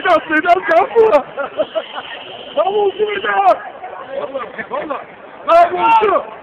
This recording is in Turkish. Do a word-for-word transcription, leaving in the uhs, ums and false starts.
atlayacağım sen bu. Tam olsun bir daha. Valla valla. Tam olsun.